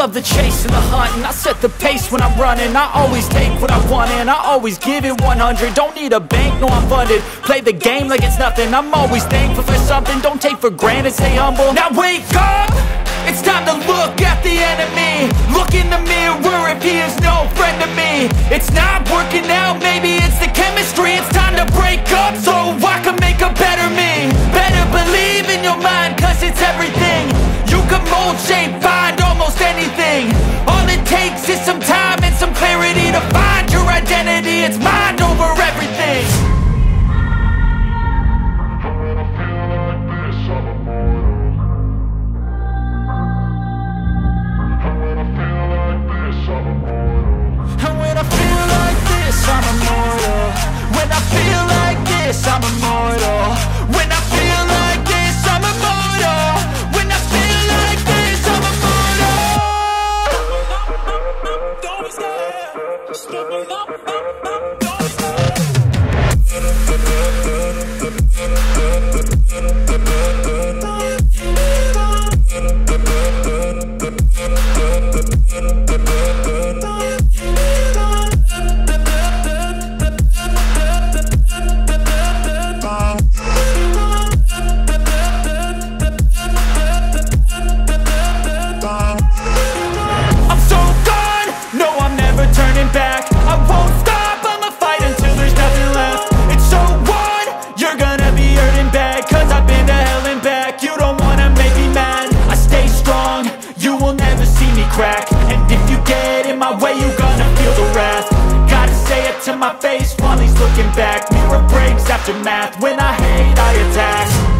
love the chase and the hunt, and I set the pace when I'm running. I always take what I want and I always give it 100. Don't need a bank, no I'm funded. Play the game like it's nothing. I'm always thankful for something. Don't take for granted, stay humble. Now wake up! It's time to look at the enemy. Look in the mirror if he is no friend to me. It's not working out, maybe it's the chemistry. It's time to break up so I can make a better me. Better believe in your mind, cause it's everything. You can mold, shape, find almost anything. All it takes is some time and some clarity to find your identity. It's mind over everything. I'm immortal. When I feel like this, I'm immortal. When I feel like this, I'm immortal. When I feel like this, I'm immortal. Don't stop. Don't crack. And if you get in my way, you gonna feel the wrath. Gotta say it to my face while he's looking back. Mirror breaks after math. When I hate, I attack.